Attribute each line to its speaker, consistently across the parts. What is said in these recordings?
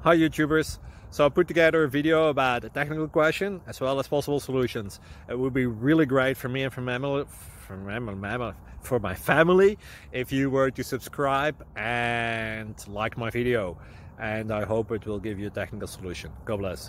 Speaker 1: Hi YouTubers! So I put together a video about a technical question as well as possible solutions. It would be really great for me and for my family if you were to subscribe and like my video, and I hope it will give you a technical solution. God bless.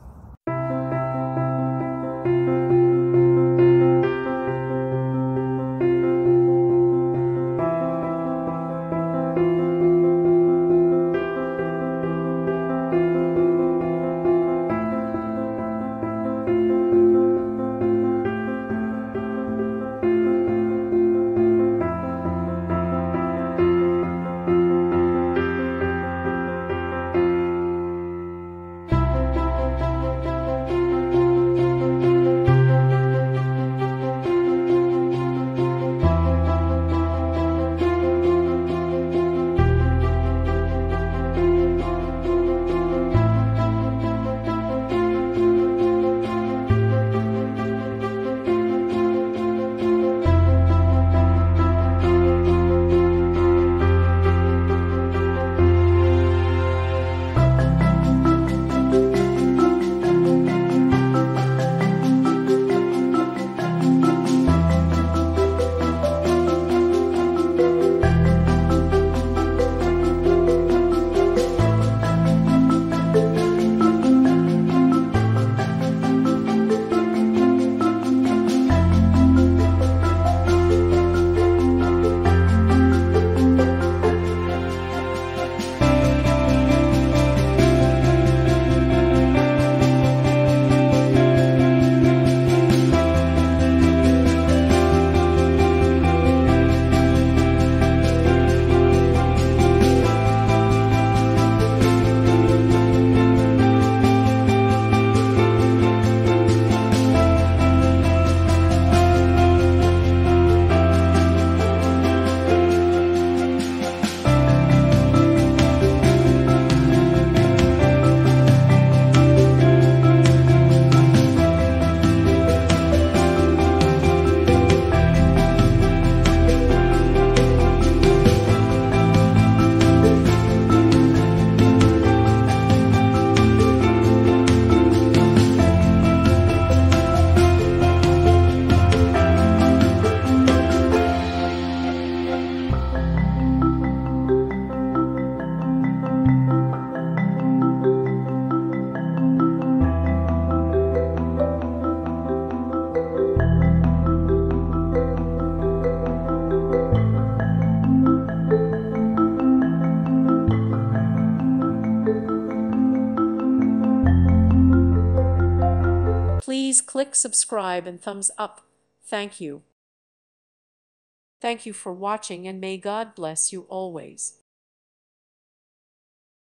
Speaker 2: Please click subscribe and thumbs up. Thank you. Thank you for watching, and may God bless you always.